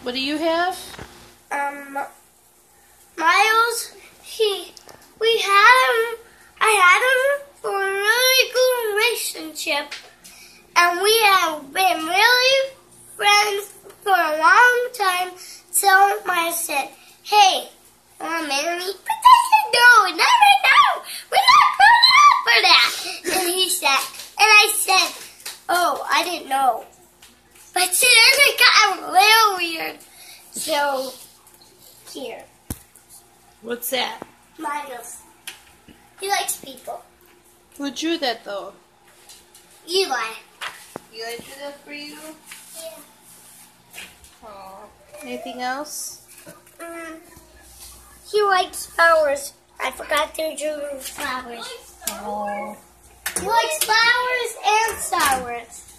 What do you have? Miles, I had him for a really good relationship, and we have been really friends for a long time. So Miles said, "Hey, you want to marry me?" But I said, "No, not right now. We're not grown up for that." And I said, "Oh, I didn't know." But then it got a little weird. So, here. What's that? Miles. He likes people. Who drew that though? Eli. Eli drew that for you? Yeah. Oh. Anything else? He likes flowers. I forgot to draw flowers. Oh. He likes flowers and sours.